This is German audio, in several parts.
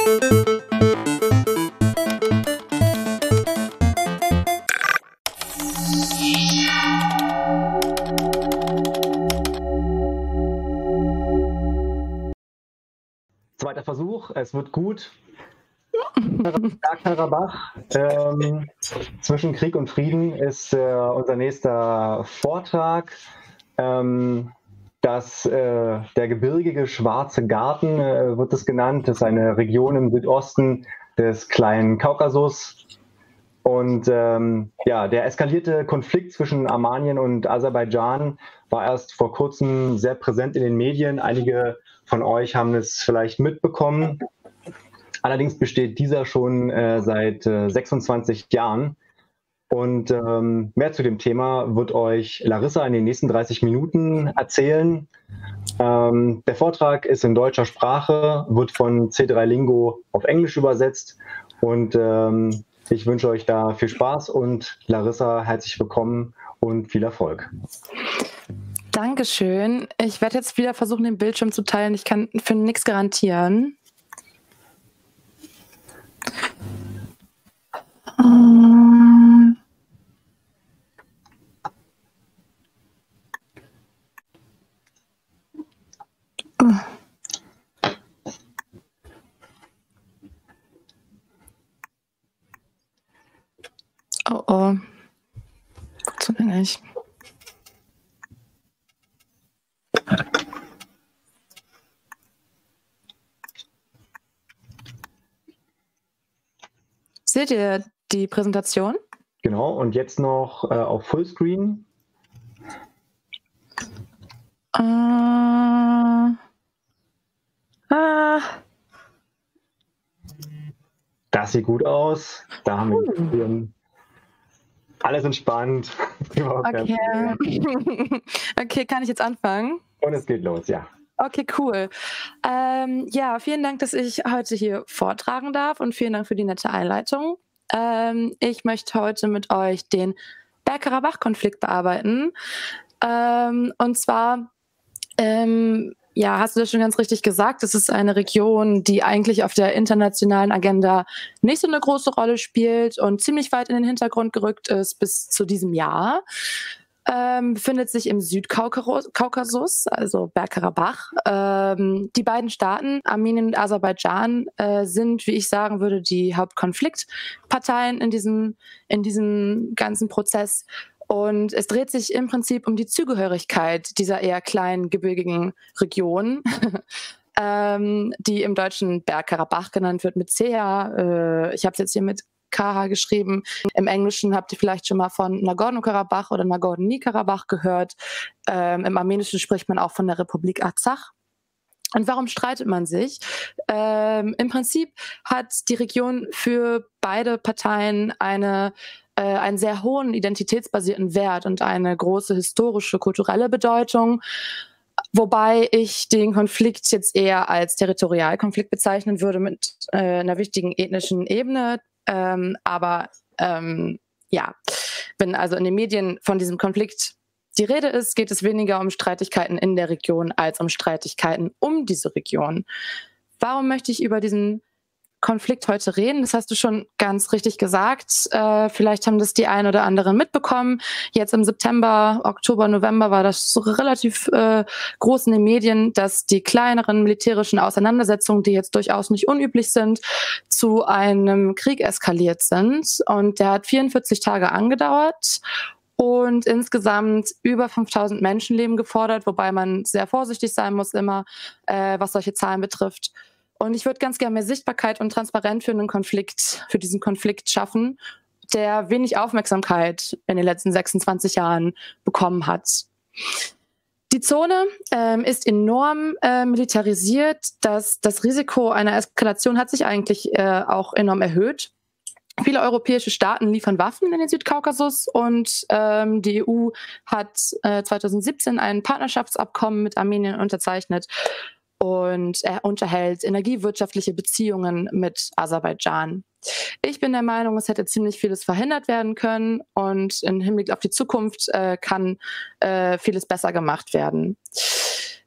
Zweiter Versuch, es wird gut. Bergkarabach, zwischen Krieg und Frieden ist unser nächster Vortrag. Der gebirgige Schwarze Garten wird es genannt. Das ist eine Region im Südosten des kleinen Kaukasus. Und ja, der eskalierte Konflikt zwischen Armenien und Aserbaidschan war erst vor kurzem sehr präsent in den Medien. Einige von euch haben es vielleicht mitbekommen. Allerdings besteht dieser schon seit 26 Jahren. Und mehr zu dem Thema wird euch Larissa in den nächsten 30 Minuten erzählen. Der Vortrag ist in deutscher Sprache, wird von C3 Lingo auf Englisch übersetzt. Und ich wünsche euch da viel Spaß und Larissa, herzlich willkommen und viel Erfolg. Dankeschön. Ich werde jetzt wieder versuchen, den Bildschirm zu teilen. Ich kann für nichts garantieren. Oh oh. Funktioniert nicht. Seht ihr die Präsentation? Genau, und jetzt noch auf Fullscreen. Das sieht gut aus. Da haben wir alles entspannt. Okay. Okay, kann ich jetzt anfangen? Und es geht los, ja. Okay, cool. Ja, vielen Dank, dass ich heute hier vortragen darf und vielen Dank für die nette Einleitung. Ich möchte heute mit euch den Bergkarabach-Konflikt bearbeiten. Und zwar, ja, hast du das schon ganz richtig gesagt, es ist eine Region, die eigentlich auf der internationalen Agenda nicht so eine große Rolle spielt und ziemlich weit in den Hintergrund gerückt ist bis zu diesem Jahr. Befindet sich im Südkaukasus, also Bergkarabach. Die beiden Staaten, Armenien und Aserbaidschan, sind, wie ich sagen würde, die Hauptkonfliktparteien in diesem ganzen Prozess. Und es dreht sich im Prinzip um die Zugehörigkeit dieser eher kleinen, gebirgigen Region, die im Deutschen Bergkarabach genannt wird mit CH. Ich habe es jetzt hier mit KH geschrieben. Im Englischen habt ihr vielleicht schon mal von Nagorno-Karabach oder Nagorno-Karabach gehört. Im Armenischen spricht man auch von der Republik Arzach. Und warum streitet man sich? Im Prinzip hat die Region für beide Parteien einen sehr hohen identitätsbasierten Wert und eine große historische, kulturelle Bedeutung. Wobei ich den Konflikt jetzt eher als Territorialkonflikt bezeichnen würde mit einer wichtigen ethnischen Ebene. Ja, wenn also in den Medien von diesem Konflikt die Rede ist, geht es weniger um Streitigkeiten in der Region als um Streitigkeiten um diese Region. Warum möchte ich über diesen Konflikt heute reden? Das hast du schon ganz richtig gesagt. Vielleicht haben das die einen oder anderen mitbekommen. Jetzt im September, Oktober, November war das so relativ groß in den Medien, dass die kleineren militärischen Auseinandersetzungen, die jetzt durchaus nicht unüblich sind, zu einem Krieg eskaliert sind. Und der hat 44 Tage angedauert und insgesamt über 5000 Menschenleben gefordert, wobei man sehr vorsichtig sein muss immer, was solche Zahlen betrifft. Und ich würde ganz gerne mehr Sichtbarkeit und Transparenz für diesen Konflikt schaffen, der wenig Aufmerksamkeit in den letzten 26 Jahren bekommen hat. Die Zone ist enorm militarisiert. Das Risiko einer Eskalation hat sich eigentlich auch enorm erhöht. Viele europäische Staaten liefern Waffen in den Südkaukasus und die EU hat 2017 ein Partnerschaftsabkommen mit Armenien unterzeichnet. Und er unterhält energiewirtschaftliche Beziehungen mit Aserbaidschan. Ich bin der Meinung, es hätte ziemlich vieles verhindert werden können und im Hinblick auf die Zukunft kann vieles besser gemacht werden.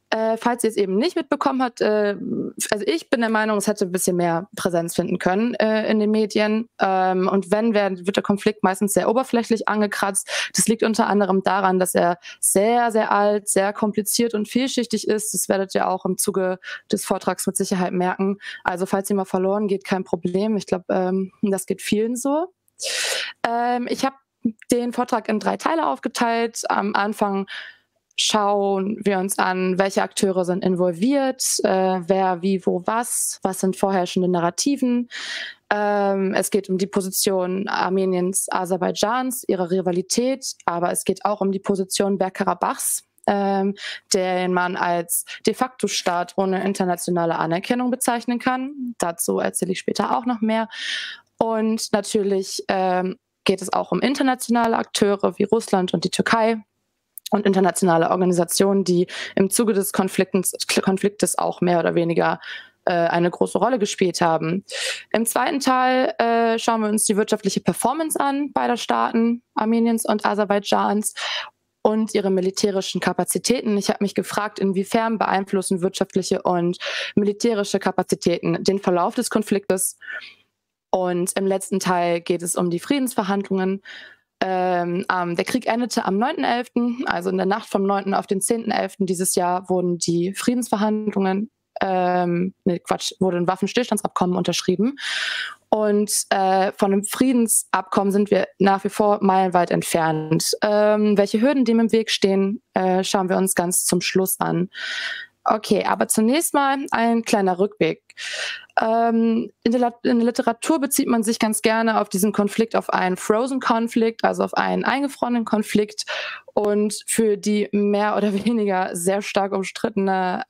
Falls ihr es eben nicht mitbekommen habt, also ich bin der Meinung, es hätte ein bisschen mehr Präsenz finden können in den Medien. Und wenn, wird der Konflikt meistens sehr oberflächlich angekratzt. Das liegt unter anderem daran, dass er sehr, sehr alt, sehr kompliziert und vielschichtig ist. Das werdet ihr auch im Zuge des Vortrags mit Sicherheit merken. Also falls ihr mal verloren geht, kein Problem. Ich glaube, das geht vielen so. Ich habe den Vortrag in 3 Teile aufgeteilt. Am Anfang schauen wir uns an, welche Akteure sind involviert, wer, wie, wo, was sind vorherrschende Narrativen. Es geht um die Position Armeniens, Aserbaidschans, ihre Rivalität, aber es geht auch um die Position Bergkarabachs, den man als de facto Staat ohne internationale Anerkennung bezeichnen kann. Dazu erzähle ich später auch noch mehr. Und natürlich geht es auch um internationale Akteure wie Russland und die Türkei und internationale Organisationen, die im Zuge des Konfliktes auch mehr oder weniger eine große Rolle gespielt haben. Im zweiten Teil schauen wir uns die wirtschaftliche Performance an beider Staaten, Armeniens und Aserbaidschans, und ihre militärischen Kapazitäten. Ich habe mich gefragt, inwiefern beeinflussen wirtschaftliche und militärische Kapazitäten den Verlauf des Konfliktes. Und im letzten Teil geht es um die Friedensverhandlungen. Der Krieg endete am 9.11., also in der Nacht vom 9. auf den 10.11. dieses Jahr wurden die Friedensverhandlungen, wurde ein Waffenstillstandsabkommen unterschrieben. Und von einem Friedensabkommen sind wir nach wie vor meilenweit entfernt. Welche Hürden dem im Weg stehen, schauen wir uns ganz zum Schluss an. Okay, aber zunächst mal ein kleiner Rückblick. In der Literatur bezieht man sich ganz gerne auf diesen Konflikt, auf einen Frozen Konflikt, also auf einen eingefrorenen Konflikt. Und für die mehr oder weniger sehr stark umstrittene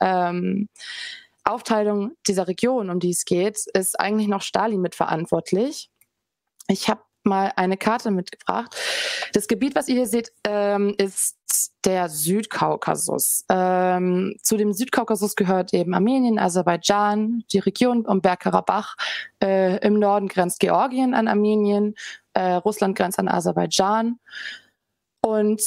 Aufteilung dieser Region, um die es geht, ist eigentlich noch Stalin mitverantwortlich. Ich habe mal eine Karte mitgebracht. Das Gebiet, was ihr hier seht, ist der Südkaukasus. Zu dem Südkaukasus gehört eben Armenien, Aserbaidschan, die Region um Bergkarabach. Im Norden grenzt Georgien an Armenien, Russland grenzt an Aserbaidschan. Und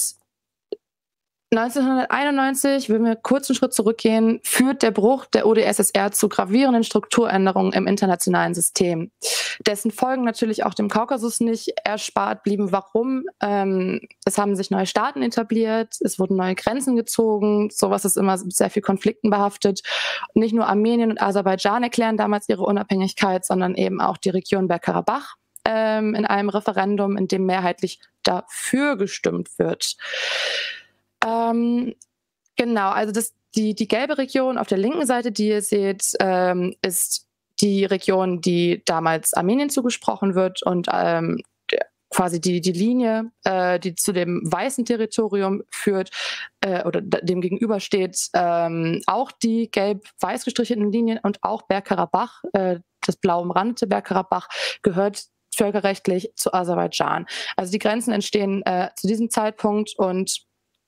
1991, wenn wir kurz einen Schritt zurückgehen, führt der Bruch der UdSSR zu gravierenden Strukturänderungen im internationalen System, dessen Folgen natürlich auch dem Kaukasus nicht erspart blieben. Warum? Es haben sich neue Staaten etabliert, es wurden neue Grenzen gezogen, sowas ist immer mit sehr viel Konflikten behaftet. Nicht nur Armenien und Aserbaidschan erklären damals ihre Unabhängigkeit, sondern eben auch die Region Bergkarabach in einem Referendum, in dem mehrheitlich dafür gestimmt wird. Genau, also die gelbe Region auf der linken Seite, die ihr seht, ist die Region, die damals Armenien zugesprochen wird, und quasi die Linie, die zu dem weißen Territorium führt oder dem gegenübersteht, auch die gelb-weiß gestrichelten Linien, und auch Bergkarabach, das blau umrandete Bergkarabach, gehört völkerrechtlich zu Aserbaidschan. Also die Grenzen entstehen zu diesem Zeitpunkt, und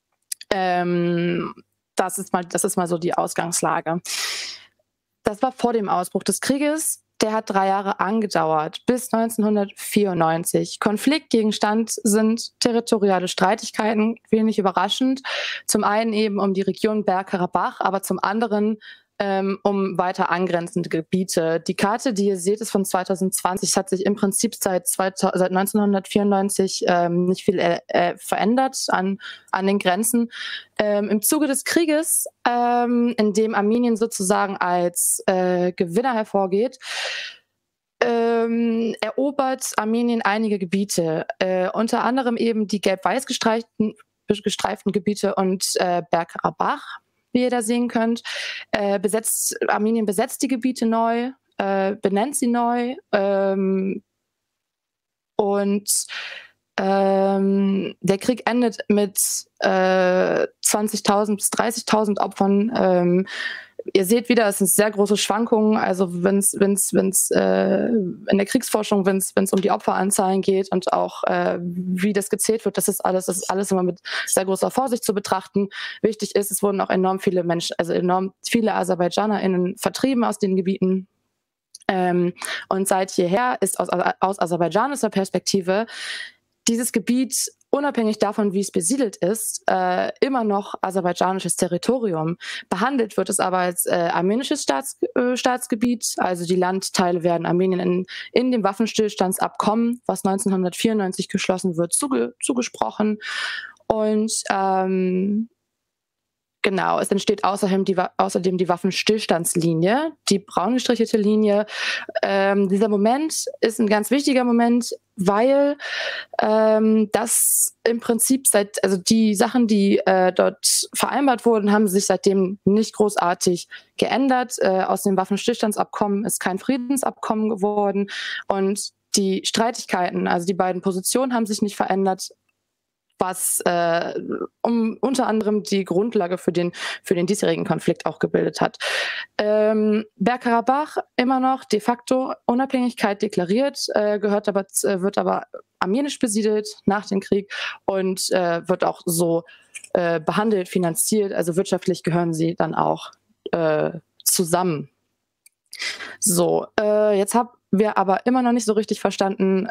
das ist mal so die Ausgangslage. Das war vor dem Ausbruch des Krieges. Der hat 3 Jahre angedauert, bis 1994. Konfliktgegenstand sind territoriale Streitigkeiten, wenig überraschend. Zum einen eben um die Region Bergkarabach, aber zum anderen um weiter angrenzende Gebiete. Die Karte, die ihr seht, ist von 2020. Es hat sich im Prinzip seit 1994 nicht viel verändert an den Grenzen. Im Zuge des Krieges, in dem Armenien sozusagen als Gewinner hervorgeht, erobert Armenien einige Gebiete, unter anderem eben die gelb-weiß gestreiften Gebiete und Bergkarabach, wie ihr da sehen könnt. Armenien besetzt die Gebiete neu, benennt sie neu, und der Krieg endet mit 20.000 bis 30.000 Opfern. Ihr seht wieder, es sind sehr große Schwankungen. Also wenn's in der Kriegsforschung, wenn es um die Opferanzahlen geht und auch wie das gezählt wird, das ist alles immer mit sehr großer Vorsicht zu betrachten. Wichtig ist, es wurden auch enorm viele Menschen, also enorm viele AserbaidschanerInnen vertrieben aus den Gebieten. Und seit jeher ist aus aserbaidschanischer Perspektive dieses Gebiet unabhängig davon, wie es besiedelt ist, immer noch aserbaidschanisches Territorium. Behandelt wird es aber als armenisches Staatsgebiet. Also die Landteile werden Armenien in dem Waffenstillstandsabkommen, was 1994 geschlossen wird, zugesprochen. Und genau, es entsteht außerdem die Waffenstillstandslinie, die braun gestrichelte Linie. Dieser Moment ist ein ganz wichtiger Moment, weil das im Prinzip die Sachen, die dort vereinbart wurden, haben sich seitdem nicht großartig geändert. Aus dem Waffenstillstandsabkommen ist kein Friedensabkommen geworden und die Streitigkeiten, also die beiden Positionen, haben sich nicht verändert, was unter anderem die Grundlage für den diesjährigen Konflikt auch gebildet hat. Bergkarabach immer noch de facto Unabhängigkeit deklariert, wird aber armenisch besiedelt nach dem Krieg und wird auch so behandelt, finanziert. Also wirtschaftlich gehören sie dann auch zusammen. So, jetzt haben wir aber immer noch nicht so richtig verstanden,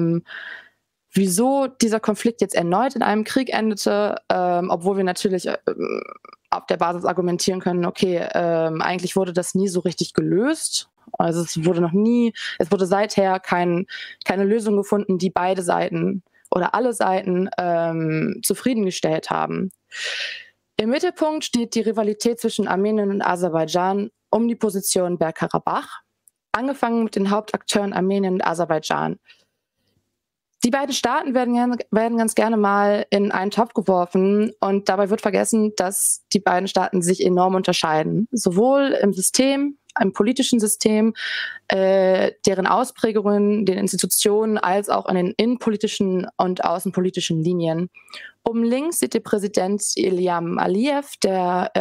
wieso dieser Konflikt jetzt erneut in einem Krieg endete, obwohl wir natürlich auf der Basis argumentieren können, okay, eigentlich wurde das nie so richtig gelöst. Also es wurde seither keine Lösung gefunden, die beide Seiten oder alle Seiten zufriedengestellt haben. Im Mittelpunkt steht die Rivalität zwischen Armenien und Aserbaidschan um die Position Bergkarabach, angefangen mit den Hauptakteuren Armenien und Aserbaidschan. Die beiden Staaten werden ganz gerne mal in einen Topf geworfen und dabei wird vergessen, dass die beiden Staaten sich enorm unterscheiden. Sowohl im politischen System, deren Ausprägungen, den Institutionen, als auch in den innenpolitischen und außenpolitischen Linien. Oben links sieht der Präsident Ilham Aliyev, der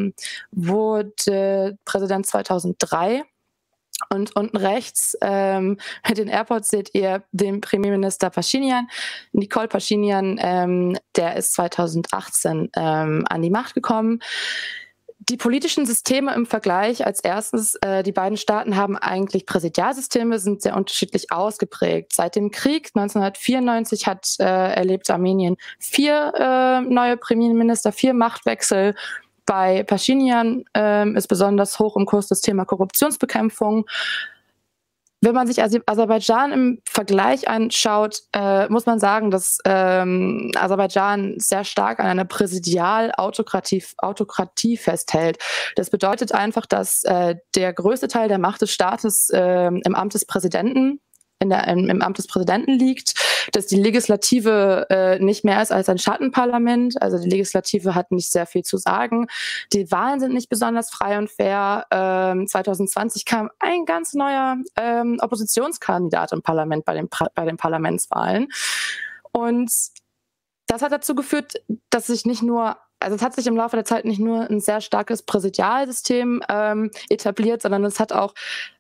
wurde Präsident 2003. Und unten rechts mit den AirPods seht ihr den Premierminister Pashinyan, Nikol Pashinyan, der ist 2018 an die Macht gekommen. Die politischen Systeme im Vergleich als erstes, die beiden Staaten haben eigentlich Präsidialsysteme, sind sehr unterschiedlich ausgeprägt. Seit dem Krieg 1994 erlebt Armenien 4 neue Premierminister, 4 Machtwechsel. Bei Pashinyan ist besonders hoch im Kurs das Thema Korruptionsbekämpfung. Wenn man sich Aserbaidschan im Vergleich anschaut, muss man sagen, dass Aserbaidschan sehr stark an einer Präsidialautokratie festhält. Das bedeutet einfach, dass der größte Teil der Macht des Staates im Amt des Präsidenten liegt, dass die Legislative nicht mehr ist als ein Schattenparlament. Also die Legislative hat nicht sehr viel zu sagen. Die Wahlen sind nicht besonders frei und fair. 2020 kam ein ganz neuer Oppositionskandidat im Parlament bei den Parlamentswahlen. Und das hat dazu geführt, dass es hat sich im Laufe der Zeit nicht nur ein sehr starkes Präsidialsystem etabliert, sondern es hat auch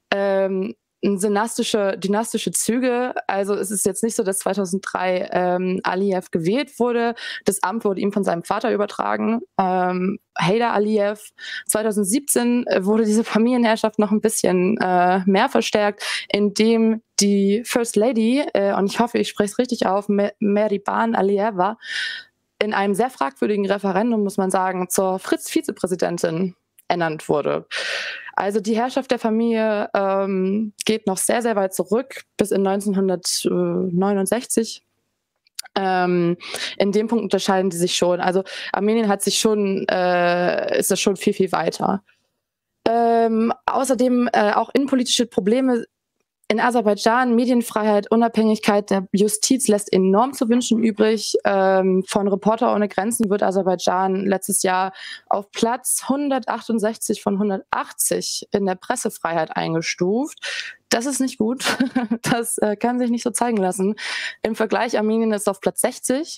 dynastische Züge. Also es ist jetzt nicht so, dass 2003 Aliyev gewählt wurde. Das Amt wurde ihm von seinem Vater übertragen, Heydar Aliyev. 2017 wurde diese Familienherrschaft noch ein bisschen mehr verstärkt, indem die First Lady, und ich hoffe, ich spreche es richtig auf, Mehriban Aliyeva, in einem sehr fragwürdigen Referendum, muss man sagen, zur Vizepräsidentin ernannt wurde. Also die Herrschaft der Familie geht noch sehr, sehr weit zurück, bis in 1969. In dem Punkt unterscheiden die sich schon. Also Armenien ist das schon viel, viel weiter. Außerdem auch innenpolitische Probleme in Aserbaidschan, Medienfreiheit, Unabhängigkeit der Justiz lässt enorm zu wünschen übrig. Von Reporter ohne Grenzen wird Aserbaidschan letztes Jahr auf Platz 168 von 180 in der Pressefreiheit eingestuft. Das ist nicht gut. Das kann sich nicht so zeigen lassen. Im Vergleich, Armenien ist auf Platz 60.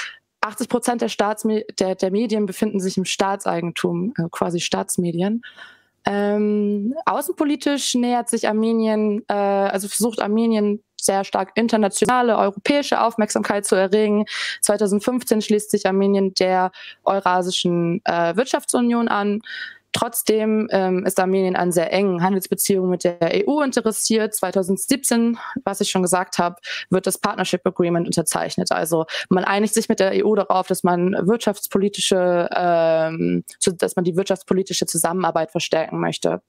80% der Medien befinden sich im Staatseigentum, quasi Staatsmedien. Außenpolitisch nähert sich Armenien, versucht Armenien sehr stark internationale, europäische Aufmerksamkeit zu erregen. 2015 schließt sich Armenien der Eurasischen Wirtschaftsunion an. Trotzdem ist Armenien an sehr engen Handelsbeziehungen mit der EU interessiert. 2017, was ich schon gesagt habe, wird das Partnership Agreement unterzeichnet. Also man einigt sich mit der EU darauf, dass man die wirtschaftspolitische Zusammenarbeit verstärken möchte.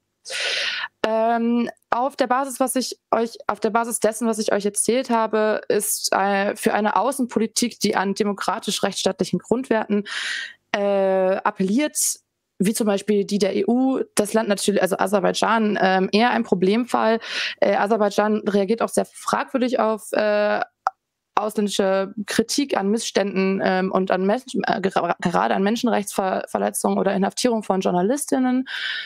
Auf der Basis dessen, was ich euch erzählt habe, ist für eine Außenpolitik, die an demokratisch-rechtsstaatlichen Grundwerten appelliert, wie zum Beispiel die der EU, das Land natürlich, also Aserbaidschan, eher ein Problemfall. Aserbaidschan reagiert auch sehr fragwürdig auf ausländische Kritik an Missständen und an gerade an Menschenrechtsverletzungen oder Inhaftierung von Journalistinnen.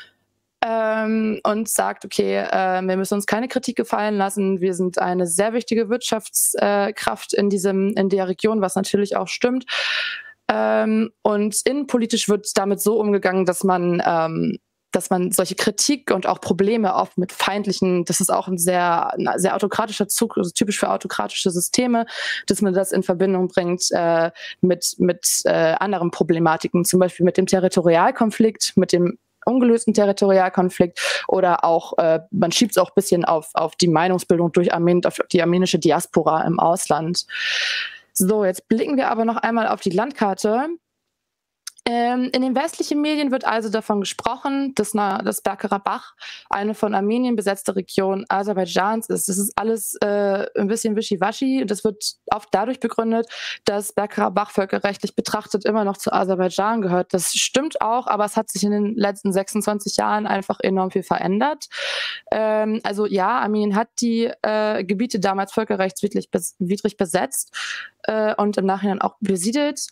Und sagt, okay, wir müssen uns keine Kritik gefallen lassen. Wir sind eine sehr wichtige Wirtschaftskraft in der Region, was natürlich auch stimmt. Und innenpolitisch wird damit so umgegangen, dass man solche Kritik und auch Probleme oft mit feindlichen, das ist auch ein sehr autokratischer Zug, also typisch für autokratische Systeme, dass man das in Verbindung bringt mit anderen Problematiken, zum Beispiel mit dem Territorialkonflikt, mit dem ungelösten Territorialkonflikt oder auch, man schiebt es auch ein bisschen auf die Meinungsbildung auf die armenische Diaspora im Ausland. So, jetzt blicken wir aber noch einmal auf die Landkarte. In den westlichen Medien wird also davon gesprochen, dass Bergkarabach eine von Armenien besetzte Region Aserbaidschans ist. Das ist alles ein bisschen wischiwaschi. Das wird oft dadurch begründet, dass Bergkarabach völkerrechtlich betrachtet immer noch zu Aserbaidschan gehört. Das stimmt auch, aber es hat sich in den letzten 26 Jahren einfach enorm viel verändert. Also ja, Armenien hat die Gebiete damals völkerrechtswidrig besetzt und im Nachhinein auch besiedelt.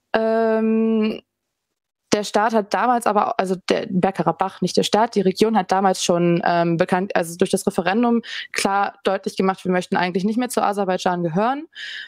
Der Staat hat damals aber, also der Bergkarabach, nicht der Staat, die Region hat damals schon also durch das Referendum klar deutlich gemacht, wir möchten eigentlich nicht mehr zu Aserbaidschan gehören.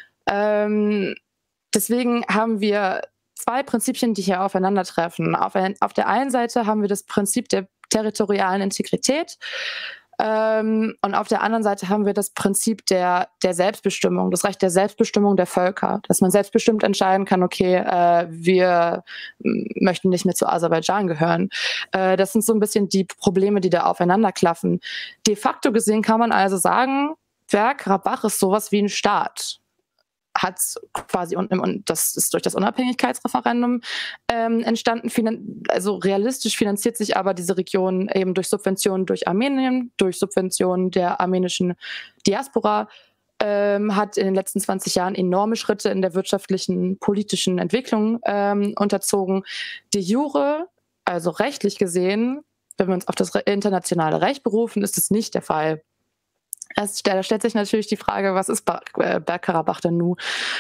Deswegen haben wir zwei Prinzipien, die hier aufeinandertreffen. Auf der einen Seite haben wir das Prinzip der territorialen Integrität. Und auf der anderen Seite haben wir das Prinzip der Selbstbestimmung, das Recht der Selbstbestimmung der Völker, dass man selbstbestimmt entscheiden kann, okay, wir möchten nicht mehr zu Aserbaidschan gehören. Das sind so ein bisschen die Probleme, die da aufeinanderklaffen. De facto gesehen kann man also sagen, Bergkarabach ist sowas wie ein Staat. Hat quasi, und das ist durch das Unabhängigkeitsreferendum entstanden. Also realistisch finanziert sich aber diese Region eben durch Subventionen durch Armenien, durch Subventionen der armenischen Diaspora, hat in den letzten 20 Jahren enorme Schritte in der wirtschaftlichen, politischen Entwicklung unterzogen. De jure, also rechtlich gesehen, wenn wir uns auf das internationale Recht berufen, ist es nicht der Fall. Da stellt sich natürlich die Frage, was ist Bergkarabach denn nun?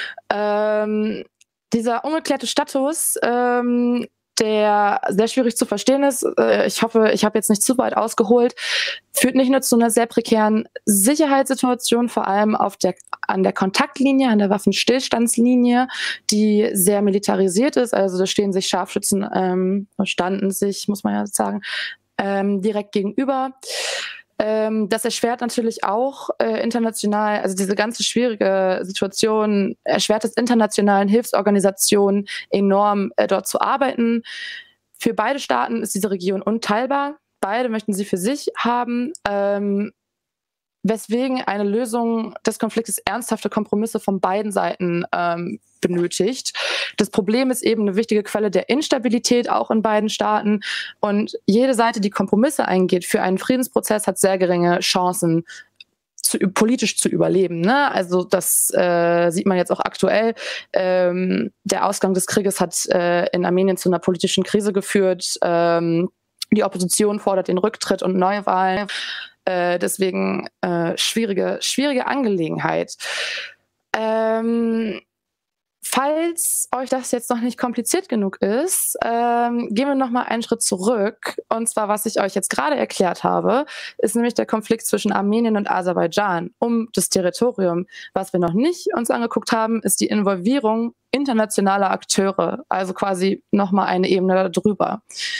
Dieser ungeklärte Status, der sehr schwierig zu verstehen ist, ich hoffe, ich habe jetzt nicht zu weit ausgeholt, führt nicht nur zu einer sehr prekären Sicherheitssituation, vor allem an der Kontaktlinie, an der Waffenstillstandslinie, die sehr militarisiert ist. Also da stehen sich Scharfschützen, standen sich, muss man ja sagen, direkt gegenüber. Das erschwert natürlich auch international, also diese ganze schwierige Situation erschwert es internationalen Hilfsorganisationen enorm, dort zu arbeiten. Für beide Staaten ist diese Region unteilbar. Beide möchten sie für sich haben, weswegen eine Lösung des Konfliktes ernsthafte Kompromisse von beiden Seiten benötigt. Das Problem ist eben eine wichtige Quelle der Instabilität auch in beiden Staaten. Und jede Seite, die Kompromisse eingeht für einen Friedensprozess, hat sehr geringe Chancen, politisch zu überleben. Ne? Also das sieht man jetzt auch aktuell. Der Ausgang des Krieges hat in Armenien zu einer politischen Krise geführt. Die Opposition fordert den Rücktritt und Neuwahlen. Deswegen schwierige Angelegenheit. Falls euch das jetzt noch nicht kompliziert genug ist, gehen wir noch mal einen Schritt zurück. Und zwar, was ich euch jetzt gerade erklärt habe, ist nämlich der Konflikt zwischen Armenien und Aserbaidschan um das Territorium. Was wir noch nicht uns angeguckt haben, ist die Involvierung internationaler Akteure, also quasi noch mal eine Ebene darüber.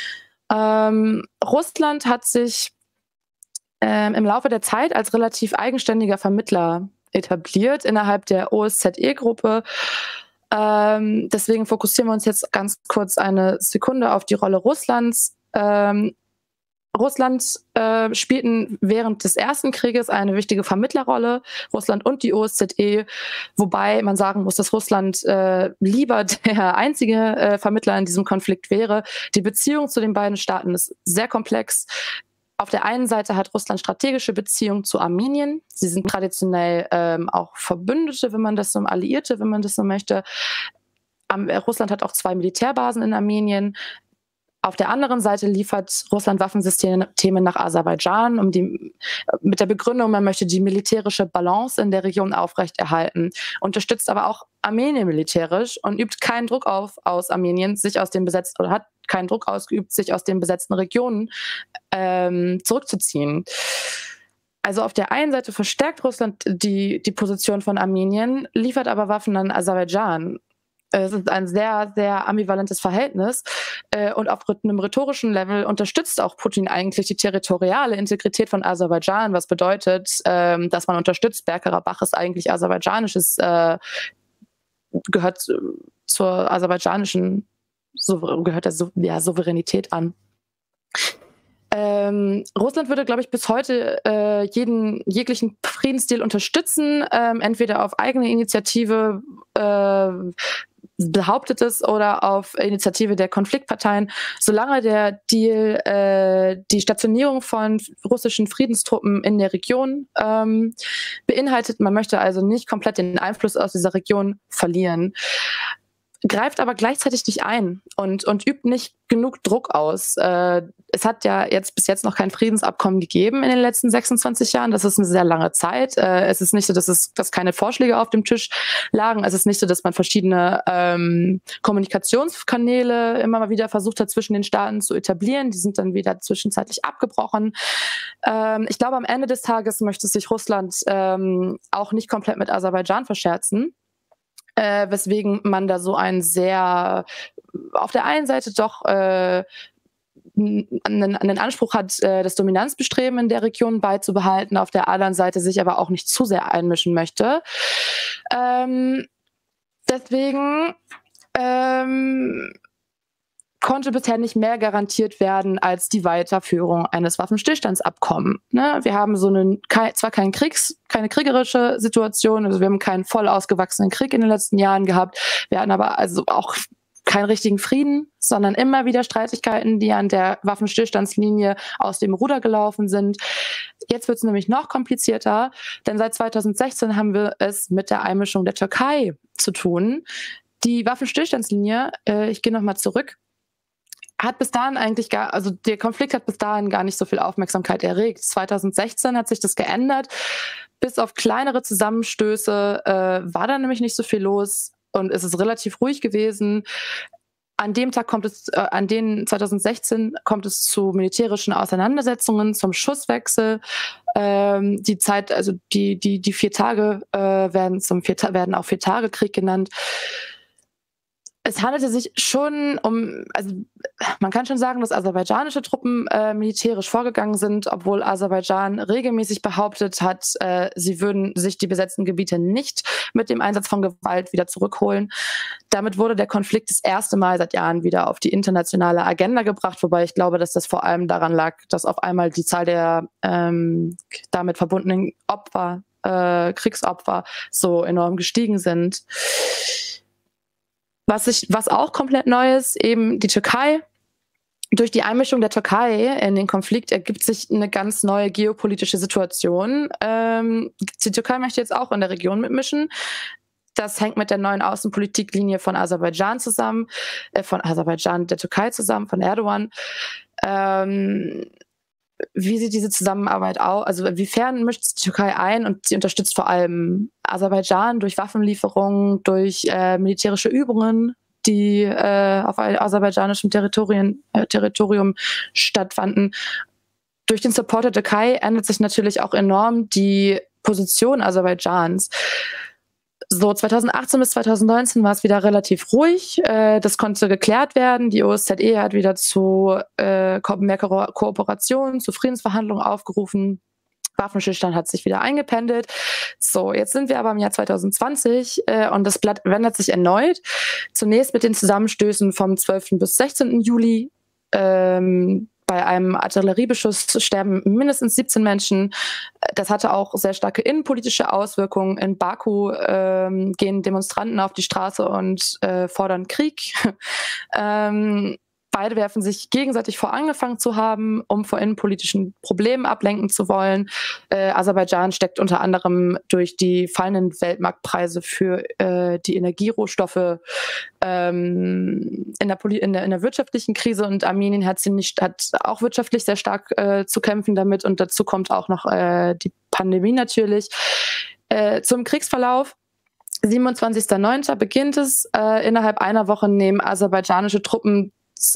Russland hat sich im Laufe der Zeit als relativ eigenständiger Vermittler etabliert innerhalb der OSZE-Gruppe. Deswegen fokussieren wir uns jetzt ganz kurz eine Sekunde auf die Rolle Russlands. Russland spielten während des Ersten Krieges eine wichtige Vermittlerrolle, Russland und die OSZE, wobei man sagen muss, dass Russland lieber der einzige Vermittler in diesem Konflikt wäre. Die Beziehung zu den beiden Staaten ist sehr komplex. Auf der einen Seite hat Russland strategische Beziehungen zu Armenien. Sie sind traditionell auch Verbündete, wenn man das so, Alliierte, wenn man das so möchte. Russland hat auch 2 Militärbasen in Armenien. Auf der anderen Seite liefert Russland Waffensysteme nach Aserbaidschan, mit der Begründung, man möchte die militärische Balance in der Region aufrechterhalten, unterstützt aber auch Armenien militärisch und übt keinen Druck aus Armenien, hat keinen Druck ausgeübt, sich aus den besetzten Regionen zurückzuziehen. Also auf der einen Seite verstärkt Russland die Position von Armenien, liefert aber Waffen an Aserbaidschan. Es ist ein sehr, sehr ambivalentes Verhältnis. Und auf einem rhetorischen Level unterstützt auch Putin eigentlich die territoriale Integrität von Aserbaidschan, was bedeutet, dass man unterstützt, Bergkarabach ist eigentlich aserbaidschanisches, gehört zur aserbaidschanischen, gehört der Souveränität an. Russland würde, glaube ich, bis heute jeglichen Friedensdeal unterstützen, entweder auf eigene Initiative behauptet es oder auf Initiative der Konfliktparteien, solange der Deal die Stationierung von russischen Friedenstruppen in der Region beinhaltet. Man möchte also nicht komplett den Einfluss aus dieser Region verlieren, greift aber gleichzeitig nicht ein und übt nicht genug Druck aus. Es hat ja bis jetzt noch kein Friedensabkommen gegeben in den letzten 26 Jahren. Das ist eine sehr lange Zeit. Es ist nicht so, dass keine Vorschläge auf dem Tisch lagen. Es ist nicht so, dass man verschiedene Kommunikationskanäle immer mal wieder versucht hat, zwischen den Staaten zu etablieren. Die sind dann wieder zwischenzeitlich abgebrochen. Ich glaube, am Ende des Tages möchte sich Russland auch nicht komplett mit Aserbaidschan verscherzen. Weswegen man da so einen sehr, auf der einen Seite doch einen Anspruch hat, das Dominanzbestreben in der Region beizubehalten, auf der anderen Seite sich aber auch nicht zu sehr einmischen möchte. Deswegen konnte bisher nicht mehr garantiert werden als die Weiterführung eines Waffenstillstandsabkommens. Ne? Wir haben zwar keine kriegerische Situation, also wir haben keinen voll ausgewachsenen Krieg in den letzten Jahren gehabt, wir hatten aber also auch keinen richtigen Frieden, sondern immer wieder Streitigkeiten, die an der Waffenstillstandslinie aus dem Ruder gelaufen sind. Jetzt wird es nämlich noch komplizierter, denn seit 2016 haben wir es mit der Einmischung der Türkei zu tun. Die Waffenstillstandslinie, ich gehe nochmal zurück, hat bis dahin der Konflikt hat bis dahin gar nicht so viel Aufmerksamkeit erregt. 2016 hat sich das geändert. Bis auf kleinere Zusammenstöße war da nämlich nicht so viel los und es ist relativ ruhig gewesen. An dem Tag 2016 kommt es zu militärischen Auseinandersetzungen, zum Schusswechsel. Die 4 Tage werden auch 4-Tage-Krieg genannt. Es handelte sich schon man kann schon sagen, dass aserbaidschanische Truppen militärisch vorgegangen sind, obwohl Aserbaidschan regelmäßig behauptet hat, sie würden sich die besetzten Gebiete nicht mit dem Einsatz von Gewalt wieder zurückholen. Damit wurde der Konflikt das erste Mal seit Jahren wieder auf die internationale Agenda gebracht, wobei ich glaube, dass das vor allem daran lag, dass auf einmal die Zahl der damit verbundenen Kriegsopfer so enorm gestiegen sind. Was auch komplett neu ist, eben die Türkei. Durch die Einmischung der Türkei in den Konflikt ergibt sich eine ganz neue geopolitische Situation. Die Türkei möchte jetzt auch in der Region mitmischen. Das hängt mit der neuen Außenpolitiklinie von Aserbaidschan zusammen, der Türkei zusammen, von Erdogan. Wie sieht diese Zusammenarbeit aus? Also inwiefern mischt die Türkei ein und sie unterstützt vor allem Aserbaidschan durch Waffenlieferungen, durch militärische Übungen, die auf aserbaidschanischem Territorium stattfanden. Durch den Support der Türkei ändert sich natürlich auch enorm die Position Aserbaidschans. So 2018 bis 2019 war es wieder relativ ruhig. Das konnte geklärt werden. Die OSZE hat wieder zu mehr Kooperation, zu Friedensverhandlungen aufgerufen. Waffenstillstand hat sich wieder eingependelt. So, jetzt sind wir aber im Jahr 2020 und das Blatt wendet sich erneut. Zunächst mit den Zusammenstößen vom 12. bis 16. Juli Bei einem Artilleriebeschuss sterben mindestens 17 Menschen. Das hatte auch sehr starke innenpolitische Auswirkungen. In Baku gehen Demonstranten auf die Straße und fordern Krieg. Beide werfen sich gegenseitig vor, angefangen zu haben, um vor innenpolitischen Problemen ablenken zu wollen. Aserbaidschan steckt unter anderem durch die fallenden Weltmarktpreise für die Energierohstoffe in der wirtschaftlichen Krise, und Armenien hat auch wirtschaftlich sehr stark zu kämpfen damit, und dazu kommt auch noch die Pandemie natürlich. Zum Kriegsverlauf. 27.09. beginnt es. Innerhalb einer Woche dringen aserbaidschanische Truppen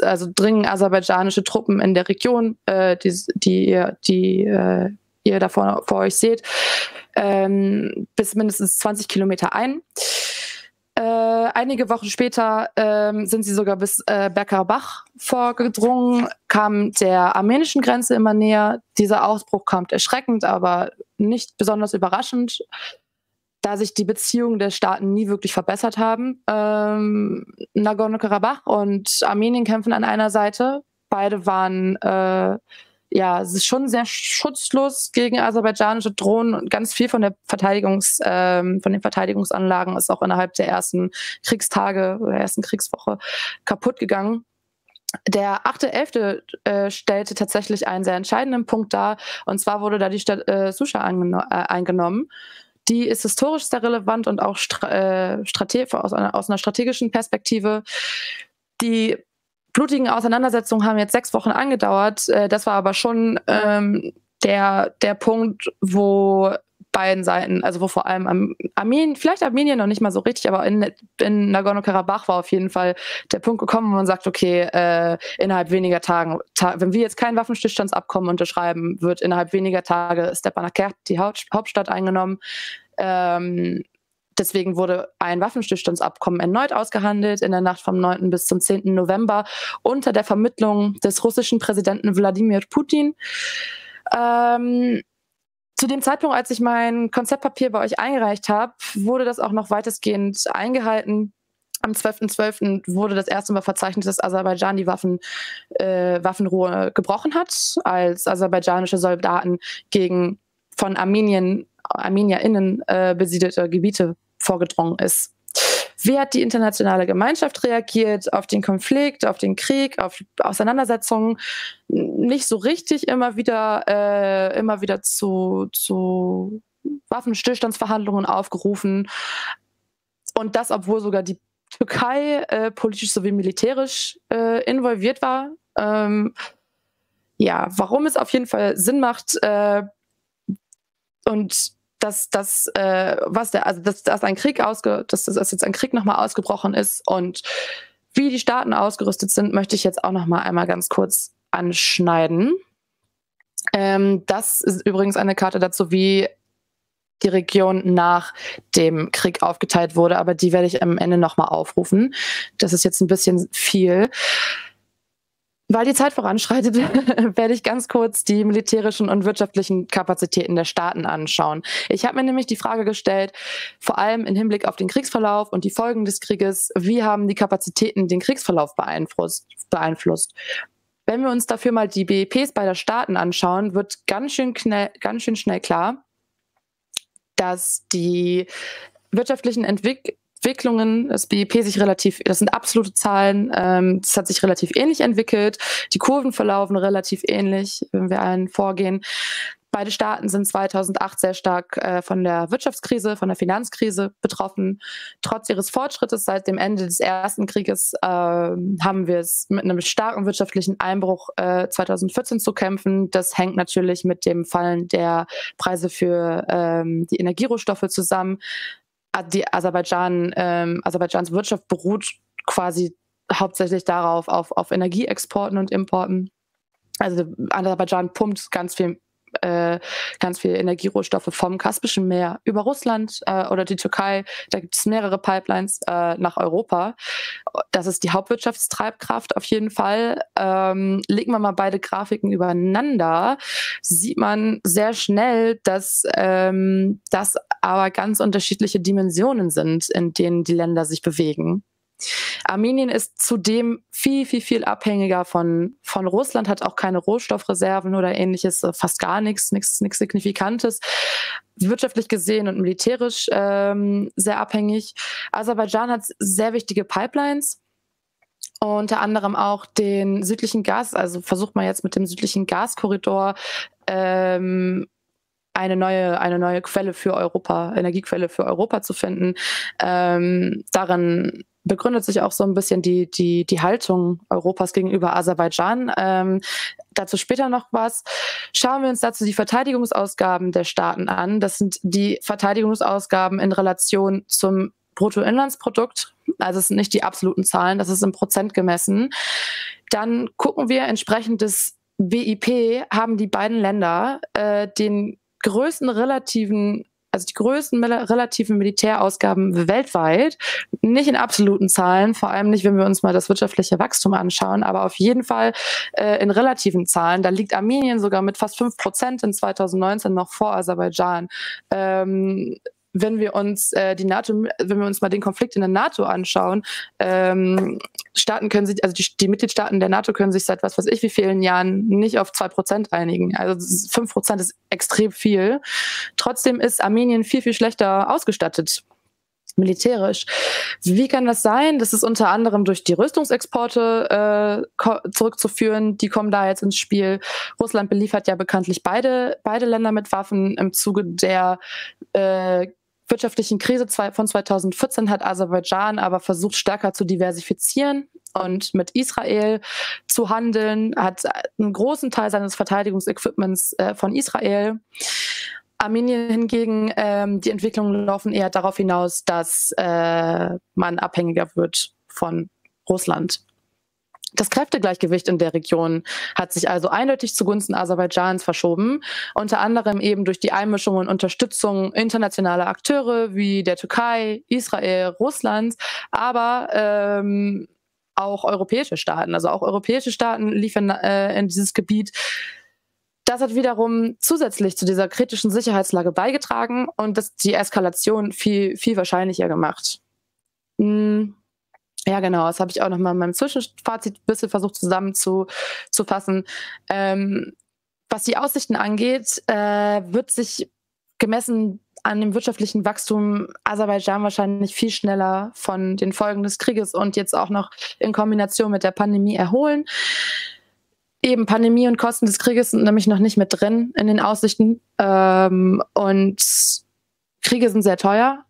in der Region, die ihr da vor euch seht, bis mindestens 20 Kilometer ein. Einige Wochen später sind sie sogar bis Bergkarabach vorgedrungen, kamen der armenischen Grenze immer näher. Dieser Ausbruch kam erschreckend, aber nicht besonders überraschend, da sich die Beziehungen der Staaten nie wirklich verbessert haben. Nagorno-Karabach und Armenien kämpfen an einer Seite. Beide waren es ist schon sehr schutzlos gegen aserbaidschanische Drohnen, und ganz viel von den Verteidigungsanlagen ist auch innerhalb der ersten Kriegstage oder der ersten Kriegswoche kaputt gegangen. Der 8.11. Stellte tatsächlich einen sehr entscheidenden Punkt dar, und zwar wurde da die Stadt Susha eingenommen. Die ist historisch sehr relevant und auch aus einer strategischen Perspektive. Die blutigen Auseinandersetzungen haben jetzt 6 Wochen angedauert. Das war aber schon der Punkt, wo beiden Seiten, also wo vor allem Armenien noch nicht mal so richtig, aber in Nagorno-Karabach war auf jeden Fall der Punkt gekommen, wo man sagt, okay, innerhalb weniger Tagen, wenn wir jetzt kein Waffenstillstandsabkommen unterschreiben, wird innerhalb weniger Tage Stepanakert, die Hauptstadt, eingenommen. Deswegen wurde ein Waffenstillstandsabkommen erneut ausgehandelt in der Nacht vom 9. bis zum 10. November unter der Vermittlung des russischen Präsidenten Wladimir Putin. Zu dem Zeitpunkt, als ich mein Konzeptpapier bei euch eingereicht habe, wurde das auch noch weitestgehend eingehalten. Am 12.12. wurde das erste Mal verzeichnet, dass Aserbaidschan die Waffenruhe gebrochen hat, als aserbaidschanische Soldaten gegen von ArmenierInnen besiedelte Gebiete vorgedrungen ist. Wie hat die internationale Gemeinschaft reagiert auf den Konflikt, auf den Krieg, auf Auseinandersetzungen? Nicht so richtig, immer wieder zu Waffenstillstandsverhandlungen aufgerufen. Und das, obwohl sogar die Türkei politisch sowie militärisch involviert war. Warum es auf jeden Fall Sinn macht, und dass jetzt ein Krieg nochmal ausgebrochen ist und wie die Staaten ausgerüstet sind, möchte ich jetzt auch noch mal einmal ganz kurz anschneiden. Das ist übrigens eine Karte dazu, wie die Region nach dem Krieg aufgeteilt wurde, aber die werde ich am Ende noch mal aufrufen. Das ist jetzt ein bisschen viel. Weil die Zeit voranschreitet, werde ich ganz kurz die militärischen und wirtschaftlichen Kapazitäten der Staaten anschauen. Ich habe mir nämlich die Frage gestellt, vor allem im Hinblick auf den Kriegsverlauf und die Folgen des Krieges, wie haben die Kapazitäten den Kriegsverlauf beeinflusst? Wenn wir uns dafür mal die BIPs beider Staaten anschauen, wird ganz schön schnell klar, dass die wirtschaftlichen Entwicklungen des BIP das sind absolute Zahlen, das hat sich relativ ähnlich entwickelt. Die Kurven verlaufen relativ ähnlich, wenn wir allen vorgehen. Beide Staaten sind 2008 sehr stark von der Wirtschaftskrise, von der Finanzkrise betroffen. Trotz ihres Fortschrittes seit dem Ende des ersten Krieges haben wir es mit einem starken wirtschaftlichen Einbruch 2014 zu kämpfen. Das hängt natürlich mit dem Fallen der Preise für die Energierohstoffe zusammen. Aserbaidschans Wirtschaft beruht quasi hauptsächlich darauf, auf Energieexporten und Importen. Also Aserbaidschan pumpt ganz viel Energierohstoffe vom Kaspischen Meer über Russland oder die Türkei. Da gibt es mehrere Pipelines nach Europa. Das ist die Hauptwirtschaftstreibkraft auf jeden Fall. Legen wir mal beide Grafiken übereinander, sieht man sehr schnell, dass das aber ganz unterschiedliche Dimensionen sind, in denen die Länder sich bewegen. Armenien ist zudem viel, viel, viel abhängiger von Russland, hat auch keine Rohstoffreserven oder ähnliches, fast gar nichts Signifikantes. Wirtschaftlich gesehen und militärisch sehr abhängig. Aserbaidschan hat sehr wichtige Pipelines, unter anderem auch den südlichen Gas, also versucht man jetzt mit dem südlichen Gaskorridor eine neue Quelle für Europa, Energiequelle für Europa zu finden. Darin begründet sich auch so ein bisschen die Haltung Europas gegenüber Aserbaidschan. Dazu später noch was. Schauen wir uns dazu die Verteidigungsausgaben der Staaten an. Das sind die Verteidigungsausgaben in Relation zum Bruttoinlandsprodukt. Also es sind nicht die absoluten Zahlen, das ist im Prozent gemessen. Dann gucken wir entsprechend des BIP, haben die beiden Länder die größten relativen Militärausgaben weltweit, nicht in absoluten Zahlen, vor allem nicht, wenn wir uns mal das wirtschaftliche Wachstum anschauen, aber auf jeden Fall in relativen Zahlen. Da liegt Armenien sogar mit fast 5% in 2019 noch vor Aserbaidschan. Wenn wir uns mal den Konflikt in der NATO anschauen, Staaten können sich, also die Mitgliedstaaten der NATO können sich seit was weiß ich wie vielen Jahren nicht auf 2% einigen. Also 5% ist extrem viel. Trotzdem ist Armenien viel, viel schlechter ausgestattet, militärisch. Wie kann das sein? Das ist unter anderem durch die Rüstungsexporte zurückzuführen. Die kommen da jetzt ins Spiel. Russland beliefert ja bekanntlich beide Länder mit Waffen. Im Zuge der wirtschaftlichen Krise von 2014 hat Aserbaidschan aber versucht, stärker zu diversifizieren und mit Israel zu handeln, hat einen großen Teil seines Verteidigungsequipments von Israel. Armenien hingegen, die Entwicklungen laufen eher darauf hinaus, dass man abhängiger wird von Russland. Das Kräftegleichgewicht in der Region hat sich also eindeutig zugunsten Aserbaidschans verschoben, unter anderem eben durch die Einmischung und Unterstützung internationaler Akteure wie der Türkei, Israel, Russlands, aber auch europäische Staaten. Also auch europäische Staaten liefern in dieses Gebiet. Das hat wiederum zusätzlich zu dieser kritischen Sicherheitslage beigetragen und das die Eskalation viel, viel wahrscheinlicher gemacht. Ja, genau, das habe ich auch nochmal in meinem Zwischenfazit ein bisschen versucht zusammenzufassen. Was die Aussichten angeht, wird sich gemessen an dem wirtschaftlichen Wachstum Aserbaidschan wahrscheinlich viel schneller von den Folgen des Krieges und jetzt auch noch in Kombination mit der Pandemie erholen. Eben Pandemie und Kosten des Krieges sind nämlich noch nicht mit drin in den Aussichten. Und Kriege sind sehr teuer.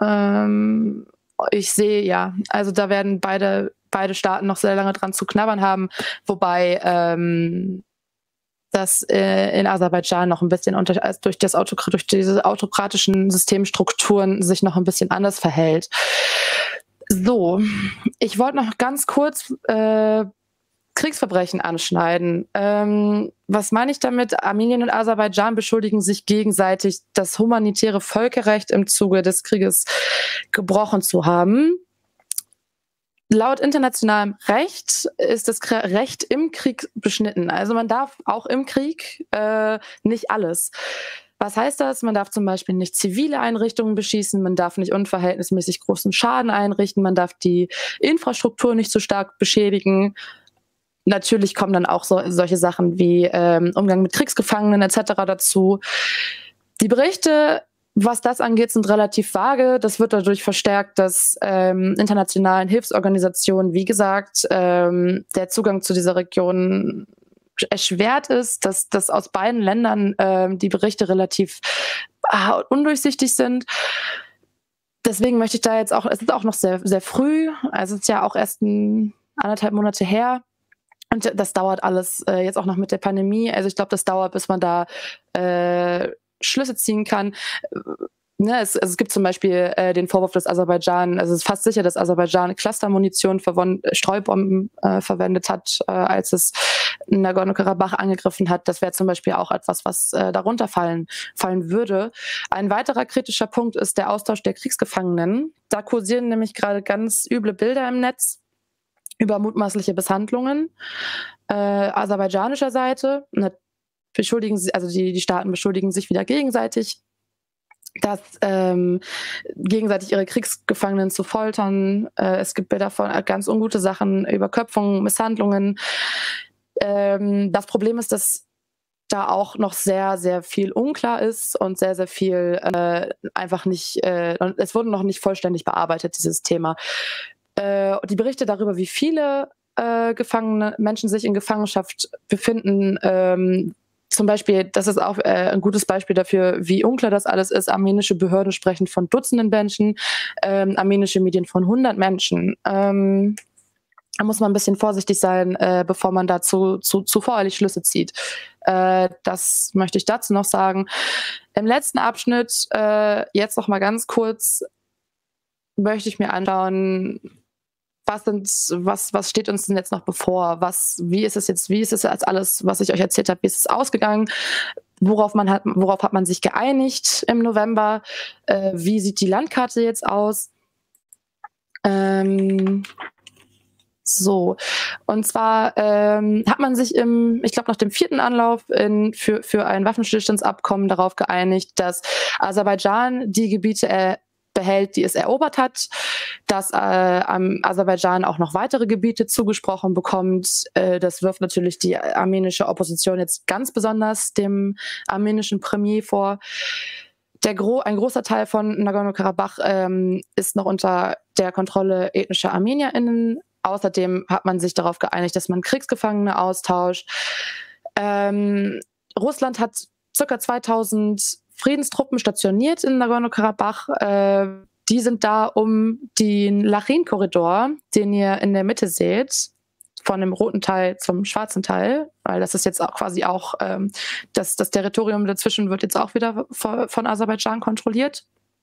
Ich sehe, ja, also da werden beide Staaten noch sehr lange dran zu knabbern haben, wobei das in Aserbaidschan noch ein bisschen durch diese autokratischen Systemstrukturen sich noch ein bisschen anders verhält. So, ich wollte noch ganz kurz Kriegsverbrechen anschneiden. Was meine ich damit? Armenien und Aserbaidschan beschuldigen sich gegenseitig, das humanitäre Völkerrecht im Zuge des Krieges gebrochen zu haben. Laut internationalem Recht ist das Recht im Krieg beschnitten. Also man darf auch im Krieg nicht alles. Was heißt das? Man darf zum Beispiel nicht zivile Einrichtungen beschießen, man darf nicht unverhältnismäßig großen Schaden einrichten, man darf die Infrastruktur nicht so stark beschädigen. Natürlich kommen dann auch solche Sachen wie Umgang mit Kriegsgefangenen etc. dazu. Die Berichte, was das angeht, sind relativ vage. Das wird dadurch verstärkt, dass internationalen Hilfsorganisationen, wie gesagt, der Zugang zu dieser Region erschwert ist, dass aus beiden Ländern die Berichte relativ undurchsichtig sind. Deswegen möchte ich da jetzt auch, es ist auch noch sehr, sehr früh, also es ist ja auch erst 1,5 Monate her. Und das dauert alles jetzt auch noch mit der Pandemie. Also ich glaube, das dauert, bis man da Schlüsse ziehen kann. Es gibt zum Beispiel den Vorwurf, dass Aserbaidschan, also es ist fast sicher, dass Aserbaidschan Clustermunition Streubomben verwendet hat, als es Nagorno-Karabach angegriffen hat. Das wäre zum Beispiel auch etwas, was darunter fallen würde. Ein weiterer kritischer Punkt ist der Austausch der Kriegsgefangenen. Da kursieren nämlich gerade ganz üble Bilder im Netz über mutmaßliche Misshandlungen aserbaidschanischer Seite. Die Staaten beschuldigen sich wieder gegenseitig. dass gegenseitig ihre Kriegsgefangenen zu foltern. Es gibt Bilder von ganz ungute Sachen, Überköpfungen, Misshandlungen. Das Problem ist, dass da auch noch sehr, sehr viel unklar ist und sehr, sehr viel einfach nicht, es wurde noch nicht vollständig bearbeitet, dieses Thema. Die Berichte darüber, wie viele gefangene Menschen sich in Gefangenschaft befinden, zum Beispiel, das ist auch ein gutes Beispiel dafür, wie unklar das alles ist. Armenische Behörden sprechen von Dutzenden Menschen, armenische Medien von 100 Menschen. Da muss man ein bisschen vorsichtig sein, bevor man dazu zu voreilig Schlüsse zieht. Das möchte ich dazu noch sagen. Im letzten Abschnitt, jetzt noch mal ganz kurz, möchte ich mir anschauen, was steht uns denn jetzt noch bevor? Wie ist es als alles, was ich euch erzählt habe, wie ist es ausgegangen? Worauf hat man sich geeinigt im November? Wie sieht die Landkarte jetzt aus? So, und zwar hat man sich ich glaube nach dem 4. Anlauf für ein Waffenstillstandsabkommen darauf geeinigt, dass Aserbaidschan die Gebiete behält, die es erobert hat, dass Aserbaidschan auch noch weitere Gebiete zugesprochen bekommt. Das wirft natürlich die armenische Opposition jetzt ganz besonders dem armenischen Premier vor. Ein großer Teil von Nagorno-Karabach ist noch unter der Kontrolle ethnischer ArmenierInnen. Außerdem hat man sich darauf geeinigt, dass man Kriegsgefangene austauscht. Russland hat ca. 2000 Friedenstruppen stationiert in Nagorno-Karabach. Die sind da, um den Lachin-Korridor, den ihr in der Mitte seht, von dem roten Teil zum schwarzen Teil, weil das ist jetzt auch quasi auch, das Territorium dazwischen wird jetzt auch wieder von Aserbaidschan kontrolliert.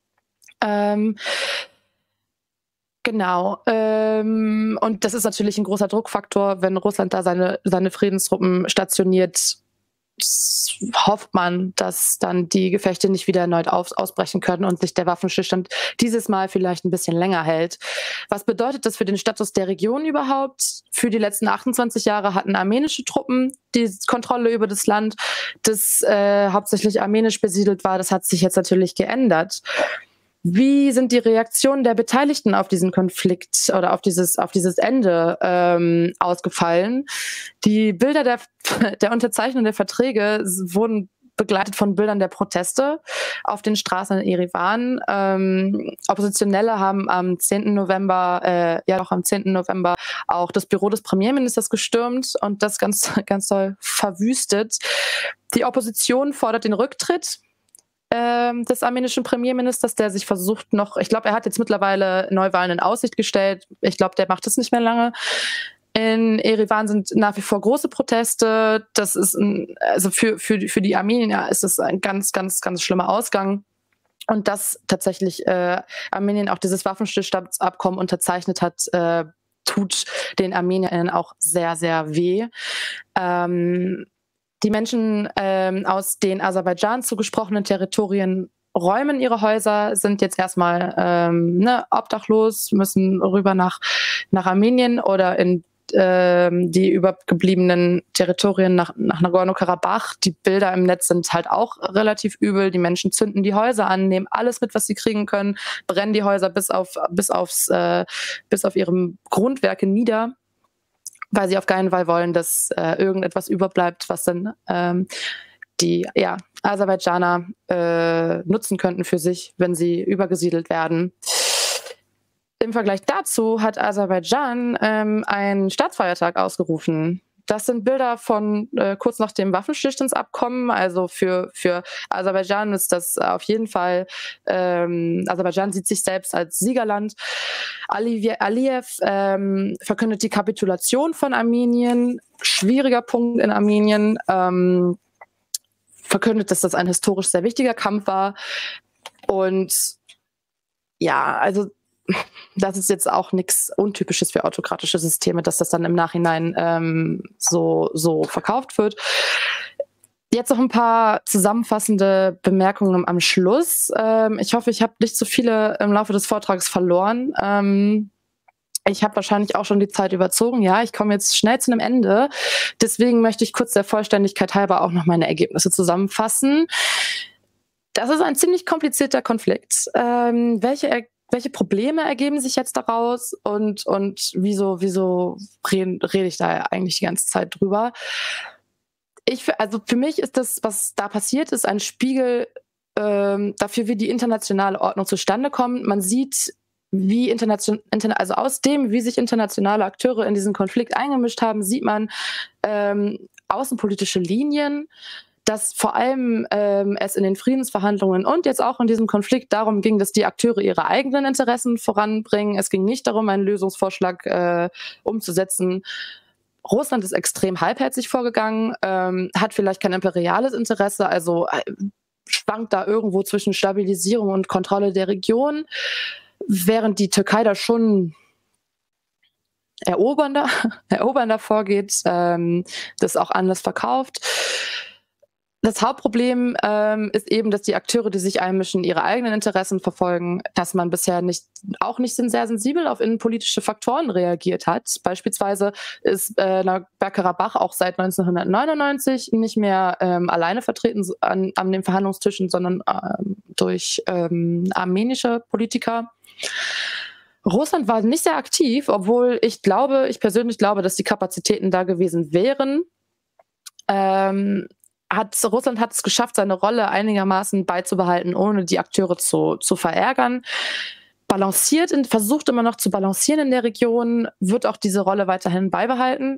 Genau. Und das ist natürlich ein großer Druckfaktor, wenn Russland da seine Friedenstruppen stationiert. Hofft man, dass dann die Gefechte nicht wieder erneut ausbrechen können und sich der Waffenstillstand dieses Mal vielleicht ein bisschen länger hält. Was bedeutet das für den Status der Region überhaupt? Für die letzten 28 Jahre hatten armenische Truppen die Kontrolle über das Land, das hauptsächlich armenisch besiedelt war. Das hat sich jetzt natürlich geändert. Wie sind die Reaktionen der Beteiligten auf diesen Konflikt oder auf dieses Ende ausgefallen? Die Bilder der Unterzeichnung der Verträge wurden begleitet von Bildern der Proteste auf den Straßen in Erivan. Oppositionelle haben am 10. November auch das Büro des Premierministers gestürmt und das ganz, ganz doll verwüstet. Die Opposition fordert den Rücktritt des armenischen Premierministers, der sich versucht noch, ich glaube, er hat jetzt mittlerweile Neuwahlen in Aussicht gestellt. Ich glaube, der macht das nicht mehr lange. In Erivan sind nach wie vor große Proteste. Das ist also für die Armenier ist das ein ganz, ganz, ganz schlimmer Ausgang. Und dass tatsächlich Armenien auch dieses Waffenstillstandsabkommen unterzeichnet hat, tut den ArmenierInnen auch sehr, sehr weh. Die Menschen aus den Aserbaidschan zugesprochenen Territorien räumen ihre Häuser, sind jetzt erstmal obdachlos, müssen rüber nach Armenien oder in die übergebliebenen Territorien nach Nagorno-Karabach. Die Bilder im Netz sind halt auch relativ übel. Die Menschen zünden die Häuser an, nehmen alles mit, was sie kriegen können, brennen die Häuser bis auf ihre Grundwerke nieder, weil sie auf keinen Fall wollen, dass irgendetwas überbleibt, was dann die Aserbaidschaner nutzen könnten für sich, wenn sie übergesiedelt werden. Im Vergleich dazu hat Aserbaidschan einen Staatsfeiertag ausgerufen. Das sind Bilder von kurz nach dem Waffenstillstandsabkommen. Also für Aserbaidschan ist das auf jeden Fall, Aserbaidschan sieht sich selbst als Siegerland. Aliyev verkündet die Kapitulation von Armenien. Schwieriger Punkt in Armenien. Verkündet, dass das ein historisch sehr wichtiger Kampf war. Und ja, also das ist jetzt auch nichts Untypisches für autokratische Systeme, dass das dann im Nachhinein so verkauft wird. Jetzt noch ein paar zusammenfassende Bemerkungen am Schluss. Ich hoffe, ich habe nicht zu viele im Laufe des Vortrags verloren. Ich habe wahrscheinlich auch schon die Zeit überzogen. Ja, ich komme jetzt schnell zu einem Ende. Deswegen möchte ich kurz der Vollständigkeit halber auch noch meine Ergebnisse zusammenfassen. Das ist ein ziemlich komplizierter Konflikt. Welche Probleme ergeben sich jetzt daraus und wieso rede ich da eigentlich die ganze Zeit drüber? Also für mich ist das, was da passiert, ist ein Spiegel dafür, wie die internationale Ordnung zustande kommt. Man sieht, wie aus dem, wie sich internationale Akteure in diesen Konflikt eingemischt haben, sieht man außenpolitische Linien, dass vor allem es in den Friedensverhandlungen und jetzt auch in diesem Konflikt darum ging, dass die Akteure ihre eigenen Interessen voranbringen. Es ging nicht darum, einen Lösungsvorschlag umzusetzen. Russland ist extrem halbherzig vorgegangen, hat vielleicht kein imperiales Interesse, also schwankt da irgendwo zwischen Stabilisierung und Kontrolle der Region, während die Türkei da schon erobernder vorgeht, das auch anders verkauft. Das Hauptproblem ist eben, dass die Akteure, die sich einmischen, ihre eigenen Interessen verfolgen, dass man bisher auch nicht sehr sensibel auf innenpolitische Faktoren reagiert hat. Beispielsweise ist Bergkarabach auch seit 1999 nicht mehr alleine vertreten an den Verhandlungstischen, sondern durch armenische Politiker. Russland war nicht sehr aktiv, obwohl ich persönlich glaube, dass die Kapazitäten da gewesen wären. Russland hat es geschafft, seine Rolle einigermaßen beizubehalten, ohne die Akteure zu verärgern. Versucht immer noch zu balancieren in der Region, wird auch diese Rolle weiterhin beibehalten.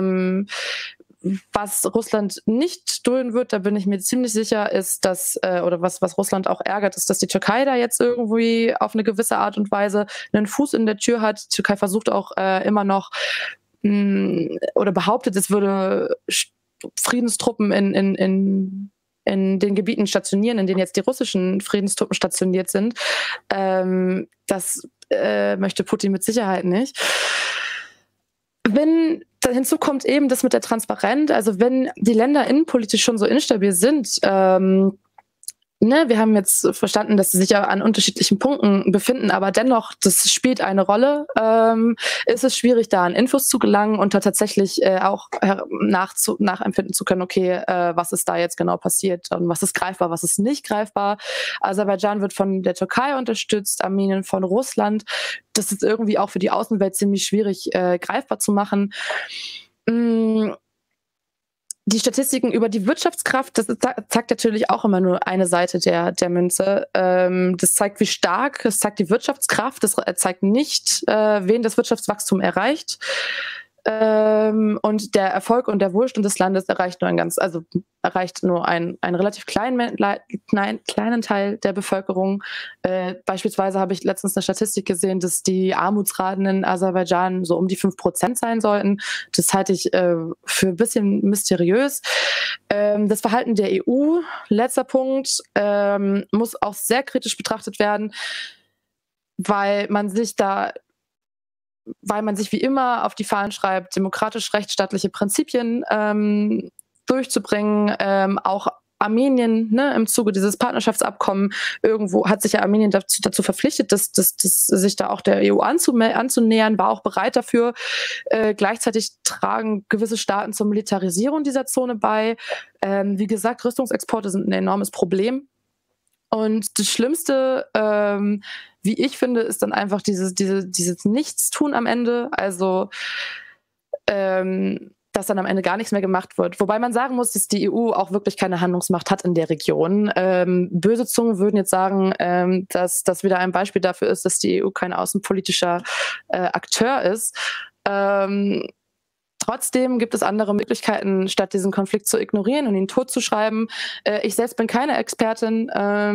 Was Russland nicht dulden wird, da bin ich mir ziemlich sicher, ist, dass, oder was Russland auch ärgert, ist, dass die Türkei da jetzt irgendwie auf eine gewisse Art und Weise einen Fuß in der Tür hat. Die Türkei versucht auch immer noch oder behauptet, es würde Friedenstruppen in den Gebieten stationieren, in denen jetzt die russischen Friedenstruppen stationiert sind. Das möchte Putin mit Sicherheit nicht. Hinzu kommt eben das mit der Transparenz, also wenn die Länder innenpolitisch schon so instabil sind, wir haben jetzt verstanden, dass sie sich ja an unterschiedlichen Punkten befinden, aber dennoch, das spielt eine Rolle. Ist es schwierig, da an Infos zu gelangen und da tatsächlich auch nachempfinden zu können, okay, was ist da jetzt genau passiert und was ist greifbar, was ist nicht greifbar. Aserbaidschan wird von der Türkei unterstützt, Armenien von Russland. Das ist irgendwie auch für die Außenwelt ziemlich schwierig greifbar zu machen. Die Statistiken über die Wirtschaftskraft, das zeigt natürlich auch immer nur eine Seite der Münze. Das zeigt, wie stark, das zeigt die Wirtschaftskraft, das zeigt nicht, wen das Wirtschaftswachstum erreicht. Und der Erfolg und der Wohlstand des Landes erreicht nur einen relativ kleinen Teil der Bevölkerung. Beispielsweise habe ich letztens eine Statistik gesehen, dass die Armutsraten in Aserbaidschan so um die 5% sein sollten. Das halte ich für ein bisschen mysteriös. Das Verhalten der EU, letzter Punkt, muss auch sehr kritisch betrachtet werden, weil man sich wie immer auf die Fahnen schreibt, demokratisch-rechtsstaatliche Prinzipien durchzubringen. Auch Armenien, im Zuge dieses Partnerschaftsabkommens, irgendwo hat sich ja Armenien dazu verpflichtet, dass sich da auch der EU anzunähern, war auch bereit dafür. Gleichzeitig tragen gewisse Staaten zur Militarisierung dieser Zone bei. Wie gesagt, Rüstungsexporte sind ein enormes Problem. Und das Schlimmste, wie ich finde, ist dann einfach dieses Nichtstun am Ende. Also, dass dann am Ende gar nichts mehr gemacht wird. Wobei man sagen muss, dass die EU auch wirklich keine Handlungsmacht hat in der Region. Böse Zungen würden jetzt sagen, dass das wieder ein Beispiel dafür ist, dass die EU kein außenpolitischer Akteur ist. Trotzdem gibt es andere Möglichkeiten, statt diesen Konflikt zu ignorieren und ihn totzuschreiben. Ich selbst bin keine Expertin,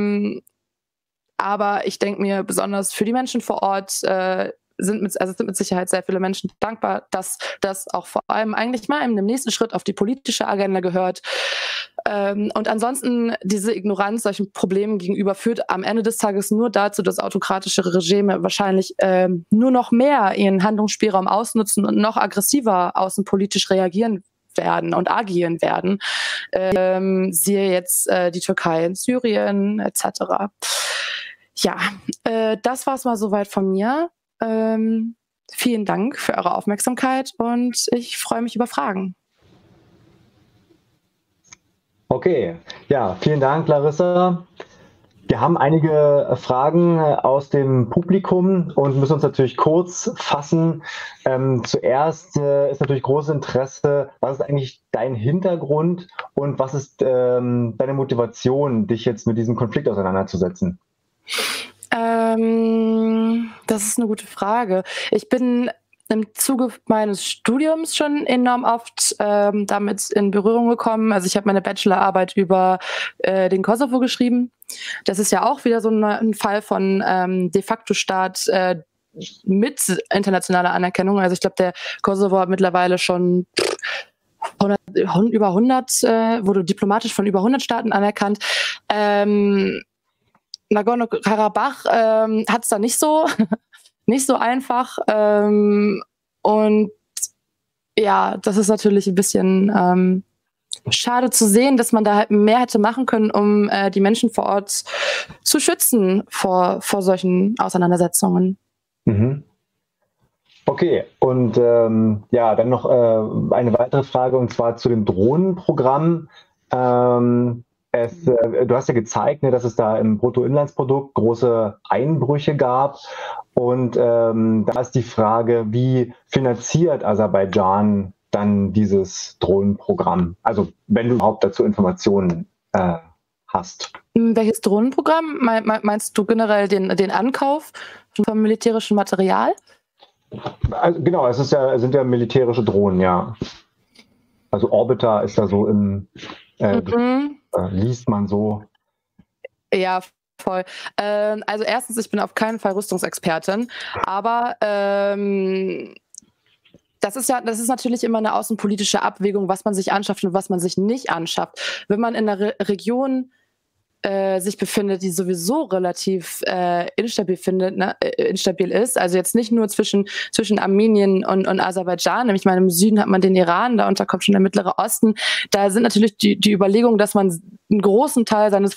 aber ich denke mir, besonders für die Menschen vor Ort sind mit Sicherheit sehr viele Menschen dankbar, dass das auch vor allem eigentlich mal im nächsten Schritt auf die politische Agenda gehört. Und ansonsten diese Ignoranz solchen Problemen gegenüber führt am Ende des Tages nur dazu, dass autokratische Regime wahrscheinlich nur noch mehr ihren Handlungsspielraum ausnutzen und noch aggressiver außenpolitisch reagieren werden und agieren werden. Siehe jetzt die Türkei in Syrien etc. Ja, das war es mal soweit von mir. Vielen Dank für eure Aufmerksamkeit und ich freue mich über Fragen. Okay, ja, vielen Dank, Larissa. Wir haben einige Fragen aus dem Publikum und müssen uns natürlich kurz fassen. Zuerst ist natürlich großes Interesse, was ist eigentlich dein Hintergrund und was ist deine Motivation, dich jetzt mit diesem Konflikt auseinanderzusetzen? Das ist eine gute Frage. Ich bin im Zuge meines Studiums schon enorm oft damit in Berührung gekommen. Also ich habe meine Bachelorarbeit über den Kosovo geschrieben. Das ist ja auch wieder so ein Fall von de facto Staat mit internationaler Anerkennung. Also ich glaube, der Kosovo hat mittlerweile schon über 100, wurde diplomatisch von über 100 Staaten anerkannt. Nagorno-Karabach hat es da nicht so einfach. Und ja, das ist natürlich ein bisschen schade zu sehen, dass man da halt mehr hätte machen können, um die Menschen vor Ort zu schützen vor solchen Auseinandersetzungen. Mhm. Okay, und ja, dann noch eine weitere Frage, und zwar zu dem Drohnenprogramm. Du hast ja gezeigt, ne, dass es da im Bruttoinlandsprodukt große Einbrüche gab. Und da ist die Frage, wie finanziert Aserbaidschan dann dieses Drohnenprogramm? Also wenn du überhaupt dazu Informationen hast. Welches Drohnenprogramm? Meinst du generell den Ankauf von militärischem Material? Also, genau, sind ja militärische Drohnen, ja. Also Orbiter ist da so liest man so. Ja, voll. Also erstens, ich bin auf keinen Fall Rüstungsexpertin, aber das ist natürlich immer eine außenpolitische Abwägung, was man sich anschafft und was man sich nicht anschafft. Wenn man in einer Region sich befindet, die sowieso relativ instabil ist, also jetzt nicht nur zwischen Armenien und Aserbaidschan, ich meine, im Süden hat man den Iran, darunter kommt schon der Mittlere Osten, da sind natürlich die Überlegungen, dass man einen großen Teil seines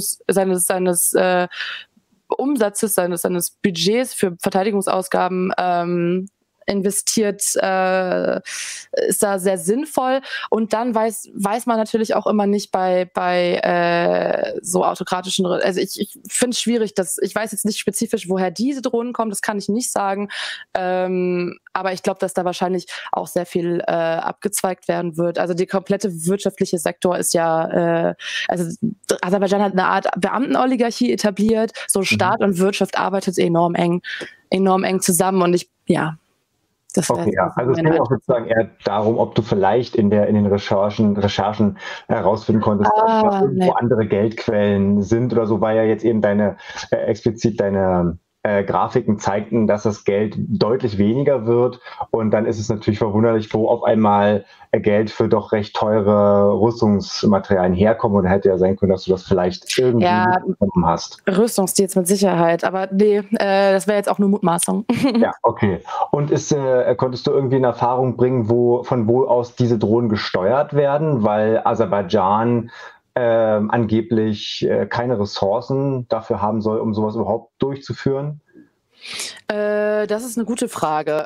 Umsatzes, seines Budgets für Verteidigungsausgaben investiert, ist da sehr sinnvoll. Und dann weiß man natürlich auch immer nicht bei so autokratischen, also ich finde es schwierig, ich weiß jetzt nicht spezifisch, woher diese Drohnen kommen, das kann ich nicht sagen. Aber ich glaube, dass da wahrscheinlich auch sehr viel abgezweigt werden wird. Also der komplette wirtschaftliche Sektor ist ja, also Aserbaidschan hat eine Art Beamtenoligarchie etabliert, so Staat und Wirtschaft arbeitet enorm eng zusammen und okay, ja. Also es geht auch sozusagen eher darum, ob du vielleicht in den Recherchen herausfinden konntest, ob da irgendwo andere Geldquellen sind oder so, weil ja jetzt eben explizit deine Grafiken zeigten, dass das Geld deutlich weniger wird, und dann ist es natürlich verwunderlich, wo auf einmal Geld für doch recht teure Rüstungsmaterialien herkommt, und hätte ja sein können, dass du das vielleicht irgendwie bekommen hast. Rüstungsdeals mit Sicherheit, aber nee, das wäre jetzt auch nur Mutmaßung. Ja, okay. Und konntest du irgendwie in Erfahrung bringen, von wo aus diese Drohnen gesteuert werden, weil Aserbaidschan angeblich keine Ressourcen dafür haben soll, um sowas überhaupt durchzuführen? Das ist eine gute Frage.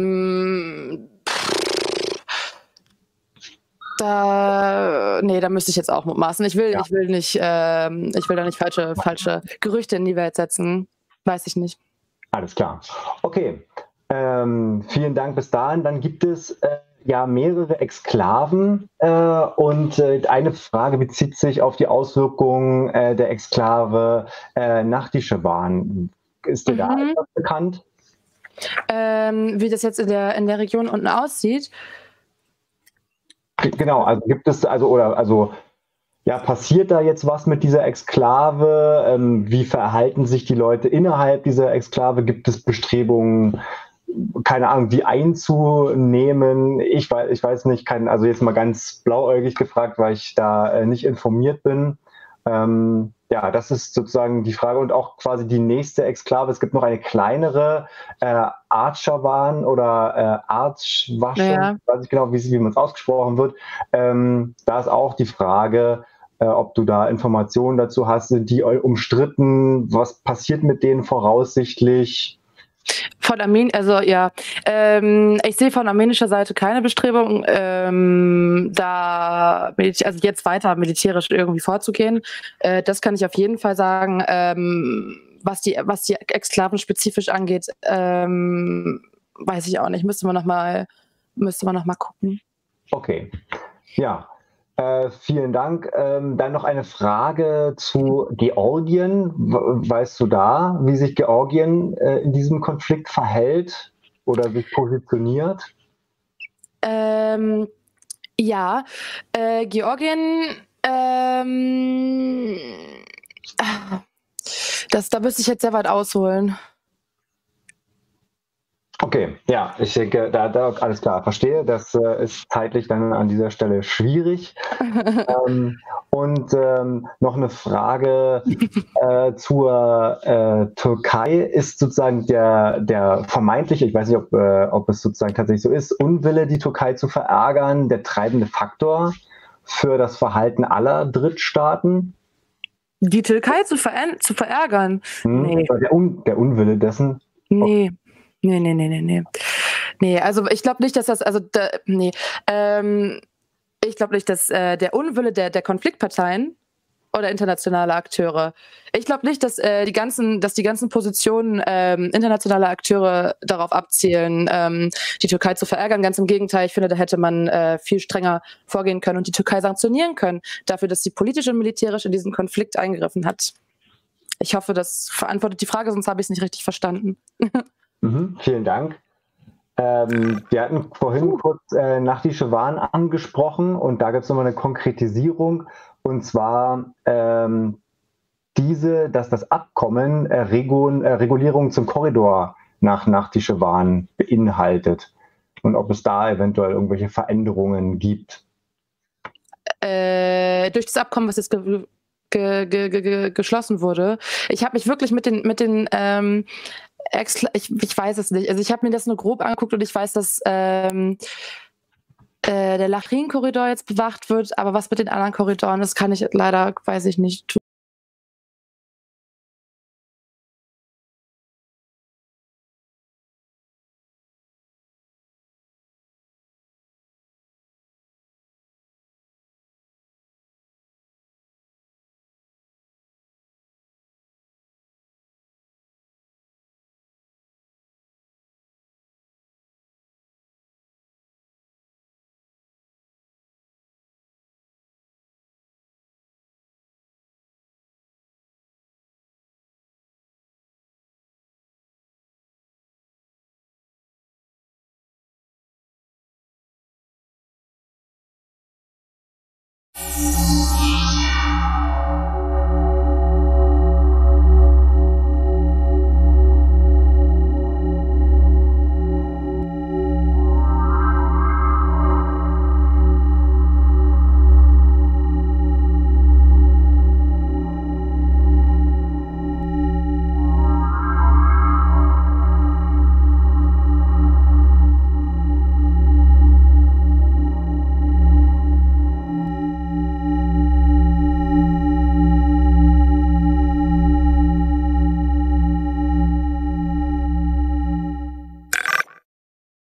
Da müsste ich jetzt auch mutmaßen. Ich will da nicht falsche Gerüchte in die Welt setzen. Weiß ich nicht. Alles klar. Okay. Vielen Dank bis dahin. Dann gibt es ja mehrere Exklaven und eine Frage bezieht sich auf die Auswirkungen der Exklave Nachtischewan. Ist dir da etwas bekannt? Wie das jetzt in der Region unten aussieht? Genau, also gibt es passiert da jetzt was mit dieser Exklave? Wie verhalten sich die Leute innerhalb dieser Exklave? Gibt es Bestrebungen, keine Ahnung, die einzunehmen? Ich weiß nicht, also jetzt mal ganz blauäugig gefragt, weil ich da nicht informiert bin. Das ist sozusagen die Frage, und auch quasi die nächste Exklave. Es gibt noch eine kleinere, Artschawan oder Artschwaschen, ich weiß nicht genau, wie man es ausgesprochen wird. Da ist auch die Frage, ob du da Informationen dazu hast. Sind die umstritten? Was passiert mit denen voraussichtlich? Von Armenien, also ja, ich sehe von armenischer Seite keine Bestrebung, also jetzt weiter militärisch irgendwie vorzugehen. Das kann ich auf jeden Fall sagen. Was die Exklaven spezifisch angeht, weiß ich auch nicht. Müsste man noch mal gucken. Okay, ja. Vielen Dank. Dann noch eine Frage zu Georgien. Weißt du da, wie sich Georgien in diesem Konflikt verhält oder sich positioniert? Ja, Georgien, da müsste ich jetzt sehr weit ausholen. Okay, ja, ich denke, da alles klar, verstehe. Das ist zeitlich dann an dieser Stelle schwierig. Und noch eine Frage zur Türkei. Ist sozusagen der vermeintliche, ich weiß nicht, ob es sozusagen tatsächlich so ist, Unwille, die Türkei zu verärgern, der treibende Faktor für das Verhalten aller Drittstaaten? Die Türkei zu verärgern? Nee. Der Unwille dessen? Nee. Nee, also ich glaube nicht, dass das, ich glaube nicht, dass der Unwille der Konfliktparteien oder internationale Akteure, ich glaube nicht, dass die ganzen Positionen internationaler Akteure darauf abzielen, die Türkei zu verärgern. Ganz im Gegenteil, ich finde, da hätte man viel strenger vorgehen können und die Türkei sanktionieren können dafür, dass sie politisch und militärisch in diesen Konflikt eingegriffen hat. Ich hoffe, das beantwortet die Frage, sonst habe ich es nicht richtig verstanden. Vielen Dank. Wir hatten vorhin kurz Nachtischewan angesprochen und da gibt es nochmal eine Konkretisierung und zwar dass das Abkommen Regulierung zum Korridor nach Nachtischewan beinhaltet und ob es da eventuell irgendwelche Veränderungen gibt. Durch das Abkommen, was jetzt geschlossen wurde. Ich habe mich wirklich mit den ich weiß es nicht. Also ich habe mir das nur grob angeguckt und ich weiß, dass der Lachrin-Korridor jetzt bewacht wird, aber was mit den anderen Korridoren ist, kann ich leider, weiß ich nicht. tun.